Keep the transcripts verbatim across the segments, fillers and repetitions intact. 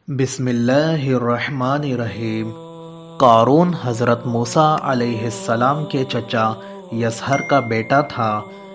بسم اللہ الرحمن الرحیم۔ قارون حضرت موسیٰ علیہ السلام کے چچا یسہر کا بیٹا تھا۔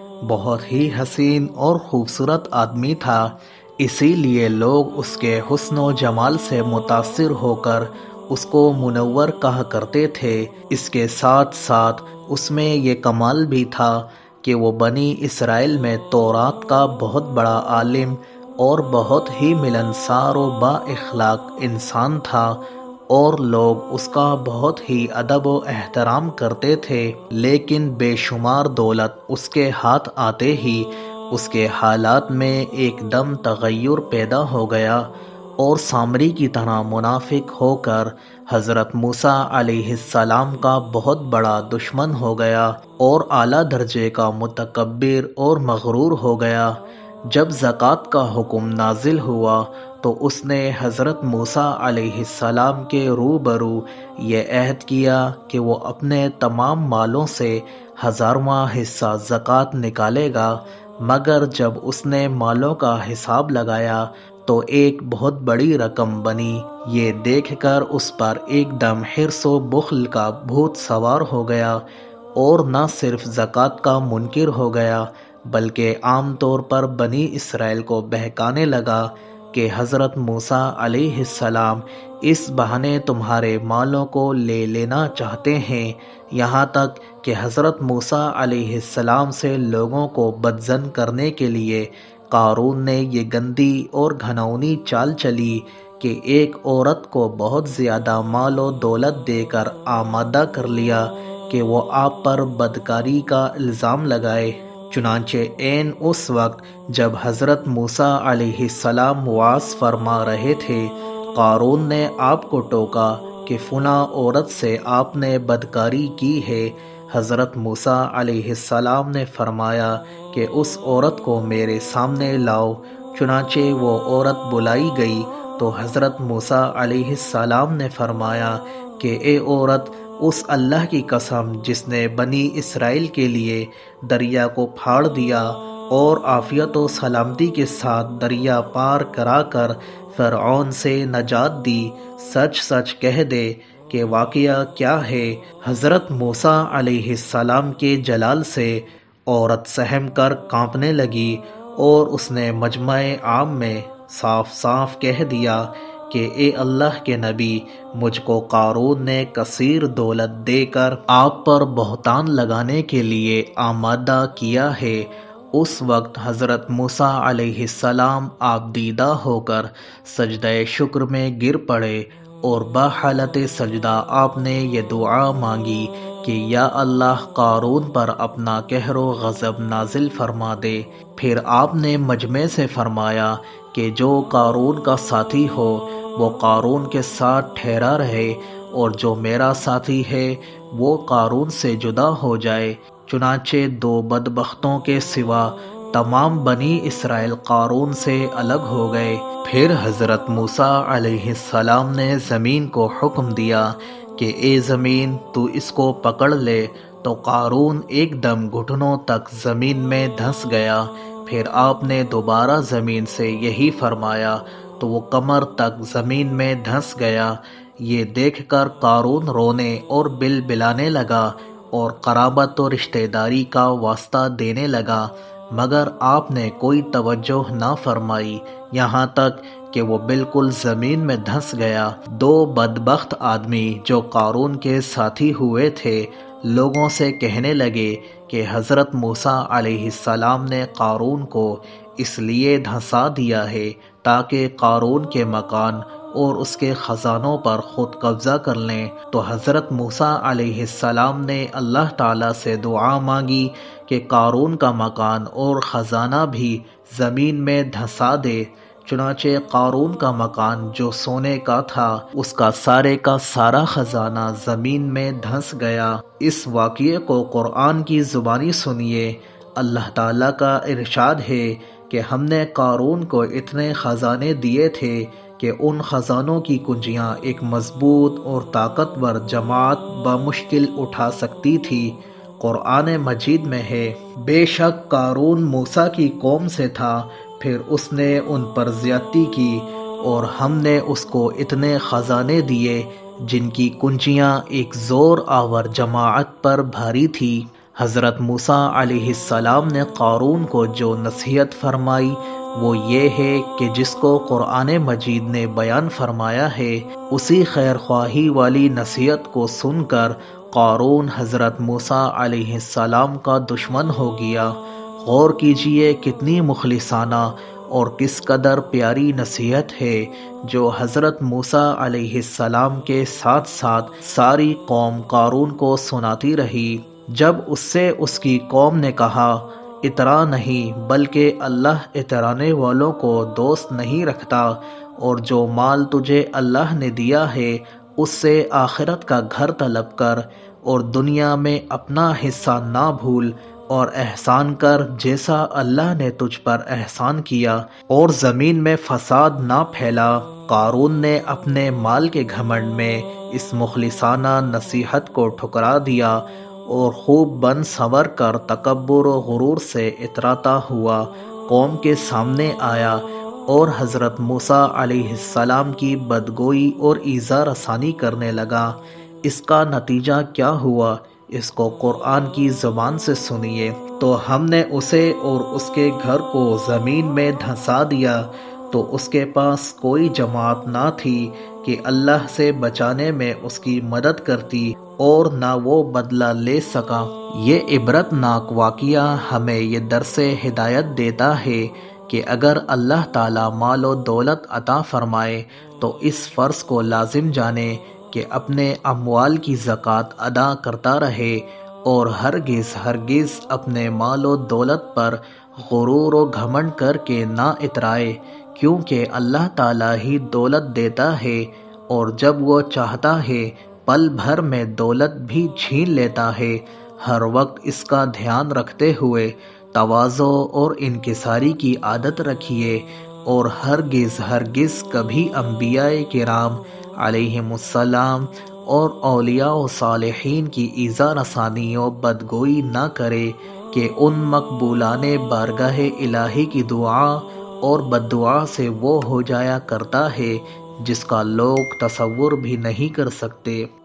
بہت ہی حسین اور خوبصورت آدمی تھا، اسی لیے لوگ اس کے حسن و جمال سے متاثر ہو کر اس کو منور کہا کرتے تھے۔ اس کے ساتھ ساتھ اس میں یہ کمال بھی تھا کہ وہ بنی اسرائیل میں تورات کا بہت بڑا عالم اور بہت ہی ملنسار و با اخلاق انسان تھا، اور لوگ اس کا بہت ہی ادب و احترام کرتے تھے۔ لیکن بے شمار دولت اس کے ہاتھ آتے ہی اس کے حالات میں ایک دم تغیر پیدا ہو گیا، اور سامری کی طرح منافق ہو کر حضرت موسیٰ علیہ السلام کا بہت بڑا دشمن ہو گیا، اور اعلیٰ درجے کا متکبر اور مغرور ہو گیا۔ جب زکوٰۃ کا حکم نازل ہوا تو اس نے حضرت موسیٰ علیہ السلام کے روبرو یہ عہد کیا کہ وہ اپنے تمام مالوں سے ہزارواں حصہ زکوٰۃ نکالے گا، مگر جب اس نے مالوں کا حساب لگایا تو ایک بہت بڑی رقم بنی۔ یہ دیکھ کر اس پر ایک دم حرص و بخل کا بھوت سوار ہو گیا، اور نہ صرف زکوٰۃ کا منکر ہو گیا بلکہ عام طور پر بنی اسرائیل کو بہکانے لگا کہ حضرت موسیٰ علیہ السلام اس بہانے تمہارے مالوں کو لے لینا چاہتے ہیں، یہاں تک کہ حضرت موسیٰ علیہ السلام سے لوگوں کو بدظن کرنے کے لیے قارون نے یہ گندی اور گھناؤنی چال چلی کہ ایک عورت کو بہت زیادہ مال و دولت دے کر آمادہ کر لیا کہ وہ آپ پر بدکاری کا الزام لگائے۔ چنانچہ عین اس وقت جب حضرت موسیٰ علیہ السلام وعظ فرما رہے تھے، قارون نے آپ کو ٹوکا کہ فلاں عورت سے آپ نے بدکاری کی ہے۔ حضرت موسیٰ علیہ السلام نے فرمایا کہ اس عورت کو میرے سامنے لاؤ۔ چنانچہ وہ عورت بلائی گئی تو حضرت موسیٰ علیہ السلام نے فرمایا کہ اے عورت، اس اللہ کی قسم جس نے بنی اسرائیل کے لیے دریا کو پھاڑ دیا اور عافیت و سلامتی کے ساتھ دریا پار کرا کر فرعون سے نجات دی، سچ سچ کہہ دے کہ واقعہ کیا ہے۔ حضرت موسیٰ علیہ السلام کے جلال سے عورت سہم کر کانپنے لگی، اور اس نے مجمع عام میں صاف صاف کہہ دیا کہ اے اللہ کے نبی، مجھ کو قارون نے کثیر دولت دے کر آپ پر بہتان لگانے کے لیے آمادہ کیا ہے۔ اس وقت حضرت موسیٰ علیہ السلام آپ دیدہ ہو کر سجدہ شکر میں گر پڑے، اور بحالت سجدہ آپ نے یہ دعا مانگی کہ یا اللہ، قارون پر اپنا قہر و غضب نازل فرما دے۔ پھر آپ نے مجمع سے فرمایا کہ جو قارون کا ساتھی ہو وہ قارون کے ساتھ ٹھہرا رہے، اور جو میرا ساتھی ہے وہ قارون سے جدا ہو جائے۔ چنانچہ دو بدبختوں کے سوا تمام بنی اسرائیل قارون سے الگ ہو گئے۔ پھر حضرت موسیٰ علیہ السلام نے زمین کو حکم دیا کہ اے زمین، تو اس کو پکڑ لے، تو قارون ایک دم گھٹنوں تک زمین میں دھنس گیا۔ پھر آپ نے دوبارہ زمین سے یہی فرمایا تو وہ کمر تک زمین میں دھنس گیا۔ یہ دیکھ کر قارون رونے اور بل بلانے لگا اور قرابت و رشتہ داری کا واسطہ دینے لگا، مگر آپ نے کوئی توجہ نہ فرمائی، یہاں تک کہ وہ بالکل زمین میں دھنس گیا۔ دو بدبخت آدمی جو قارون کے ساتھی ہوئے تھے لوگوں سے کہنے لگے کہ حضرت موسیٰ علیہ السلام نے قارون کو اس لیے دھنسا دیا ہے تاکہ قارون کے مکان اور اس کے خزانوں پر خود قبضہ کر لیں۔ تو حضرت موسیٰ علیہ السلام نے اللہ تعالیٰ سے دعا مانگی کہ قارون کا مکان اور خزانہ بھی زمین میں دھنسا دے۔ چنانچہ قارون کا مکان جو سونے کا تھا، اس کا سارے کا سارا خزانہ زمین میں دھنس گیا۔ اس واقعے کو قرآن کی زبانی سنیے۔ اللہ تعالیٰ کا ارشاد ہے کہ ہم نے قارون کو اتنے خزانے دیے تھے کہ ان خزانوں کی کنجیاں ایک مضبوط اور طاقتور جماعت بمشکل اٹھا سکتی تھی۔ قرآن مجید میں ہے، بے شک قارون موسیٰ کی قوم سے تھا، پھر اس نے ان پر زیادتی کی اور ہم نے اس کو اتنے خزانے دیے جن کی کنجیاں ایک زور آور جماعت پر بھاری تھی۔ حضرت موسیٰ علیہ السلام نے قارون کو جو نصیحت فرمائی وہ یہ ہے کہ جس کو قرآن مجید نے بیان فرمایا ہے اسی خیر خواہی والی نصیحت کو سن کر قارون حضرت موسیٰ علیہ السلام کا دشمن ہو گیا۔ غور کیجئے کتنی مخلصانہ اور کس قدر پیاری نصیحت ہے جو حضرت موسیٰ علیہ السلام کے ساتھ ساتھ ساری قوم قارون کو سناتی رہی۔ جب اس سے اس کی قوم نے کہا اترا نہیں بلکہ اللہ اترانے والوں کو دوست نہیں رکھتا، اور جو مال تجھے اللہ نے دیا ہے اس سے آخرت کا گھر طلب کر اور دنیا میں اپنا حصہ نہ بھول اور احسان کر جیسا اللہ نے تجھ پر احسان کیا، اور زمین میں فساد نہ پھیلا۔ قارون نے اپنے مال کے گھمنڈ میں اس مخلصانہ نصیحت کو ٹھکرا دیا اور خوب بن سنور کر تکبر و غرور سے اتراتا ہوا قوم کے سامنے آیا اور حضرت موسیٰ علیہ السلام کی بدگوئی اور ایذا رسانی کرنے لگا۔ اس کا نتیجہ کیا ہوا اس کو قرآن کی زبان سے سنیے۔ تو ہم نے اسے اور اس کے گھر کو زمین میں دھنسا دیا تو اس کے پاس کوئی جماعت نہ تھی کہ اللہ سے بچانے میں اس کی مدد کرتی، اور نہ وہ بدلہ لے سکا۔ یہ عبرت ناک واقعہ ہمیں یہ درس ہدایت دیتا ہے کہ اگر اللہ تعالیٰ مال و دولت عطا فرمائے تو اس فرض کو لازم جانے کہ اپنے اموال کی زکوٰۃ ادا کرتا رہے، اور ہرگز ہرگز اپنے مال و دولت پر غرور و گھمنڈ کر کے نہ اترائے، کیونکہ اللہ تعالیٰ ہی دولت دیتا ہے، اور جب وہ چاہتا ہے پل بھر میں دولت بھی چھین لیتا ہے۔ ہر وقت اس کا دھیان رکھتے ہوئے تواضع اور انکساری کی عادت رکھیے، اور ہرگز ہرگز کبھی انبیاء کرام علیہم السلام اور اولیاء و صالحین کی ایذا رسانی و بدگوئی نہ کرے کہ ان مقبولان بارگاہ الہی کی دعا اور بددعا سے وہ ہو جایا کرتا ہے جس کا لوگ تصور بھی نہیں کر سکتے۔